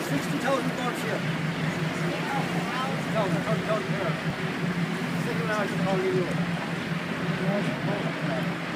60,000 birds here. 60,000, 30,000 here. Second largest colony in Europe.